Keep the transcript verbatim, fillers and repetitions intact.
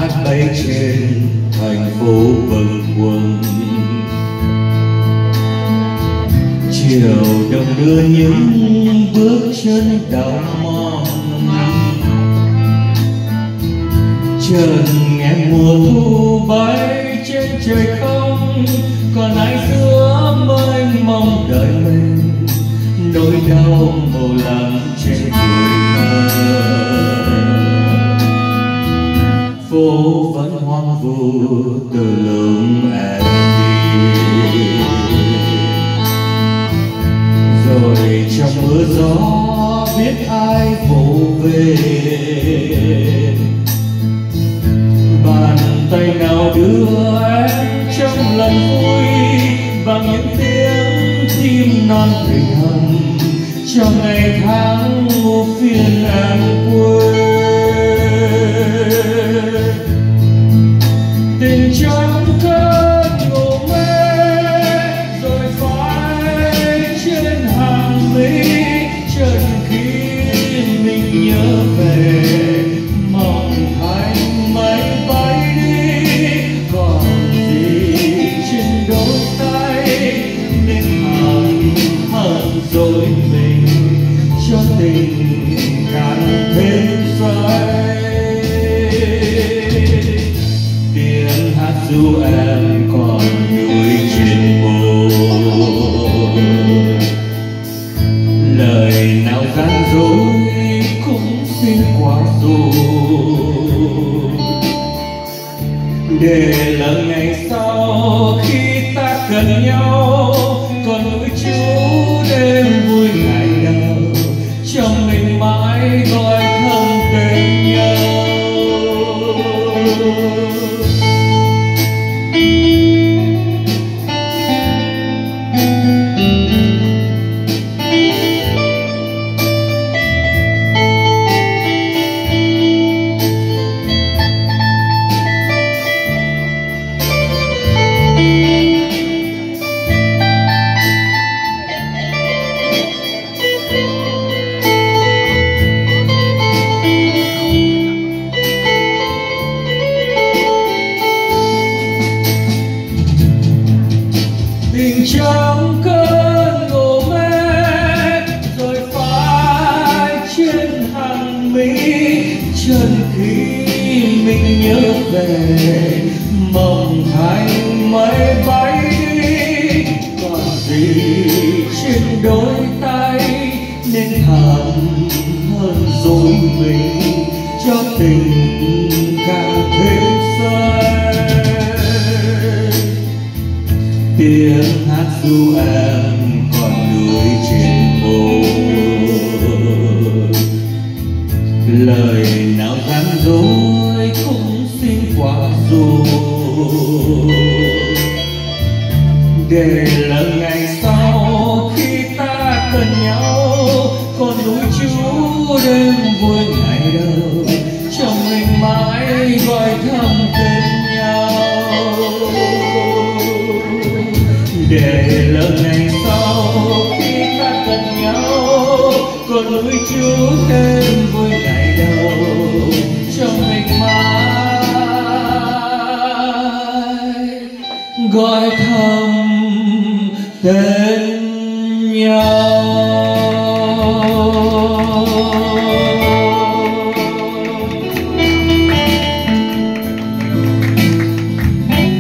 hát bay trên thành phố bâng quâng. Chiều đông đưa những bước chân đau mòn, chân nghe mùa thu bay trên trời không, còn ai giữa mênh mông đợi mình nỗi đau màu lắng trên tuổi thơ. Phố vẫn hoang vu từ lúc em đi, rồi trong mưa gió biết ai vỗ về. Bàn tay nào đưa em trong lần vui, bằng những tiếng chim non tình hân cho ngày tháng vô phiền em quên. Tình trong cơn ngủ mê rồi phai trên hàng mi, chợt khi mình nhớ về mong thành máy bay đi, còn gì trên đôi tay nên hờn hờn rồi mình cho tình càng thêm say. Tiếng hát ru em còn núi trên môi, lời nào gian dối cũng xin quá rồi, để là ngày sau khi ta cần nhau còn nỗi chú đêm vui ngày nào trong mình mãi gọi thầm tên nhau. Tình trong cơn ngủ mê rồi phai trên hàng mi, chân khi mình nhớ về mộng thành máy bay đi, còn gì trên đôi tay nên thầm hơn rồi mình cho tình càng thêm say. Tiếng hát ru em còn núi trên môi, lời nào gian dối cũng xin quá rồi, để là ngày sau khi ta cần nhau còn núi chú đêm vui ngày đầu trong mình mãi gọi thầm tên nhau. Để là ngày sau khi ta cần nhau còn núi chú đêm vui ngày đầu trong mình mãi gọi thầm tên nhau.